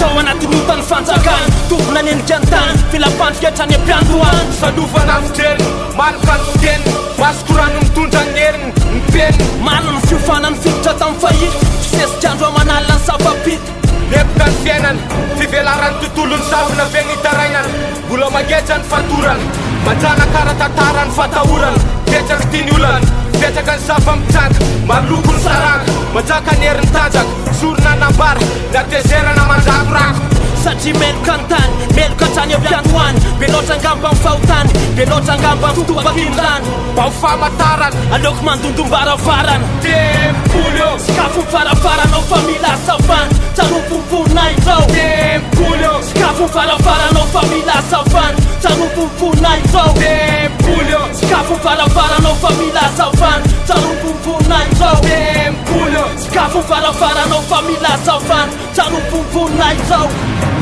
natao anatin'otany fanjakany tombona nenika an-tany filapandriketrany ampiandoany salofana fiteny manokanoteny masikorano mitondra ny heriny ny peny mana ny fiofanany fiditra tamin'ny fahity fisesitryandro amanalina ny safapity lepoka ny fiainany fivelarany tontolony zavona venitarainany mbola mangetra ny fatorany manjana karatatara ny fatahorany petraka tiany olany petraka ny safa mitranga maloko ny saranga manjaka ny herin'ny tanjaka sorona nambara natezerana manjakorako satria meloka ny tany meloka trany ampiandoany be loatra angamba ny fahotany be loatra angamba ny fitobakimilany bao famatarany aleoko mandondombaravarana tempolo sakafo mifarafaranao fa mila asafany tsarompomponay zao tempolo sakafo mifarafaranao fa mila asafany tsarompomponay zao tempolo sakafo mifarafaranao fa mila asafany tsarompomponay zao tempolo sakafo mifarafaranao fa mila asafany tsarompomponay zao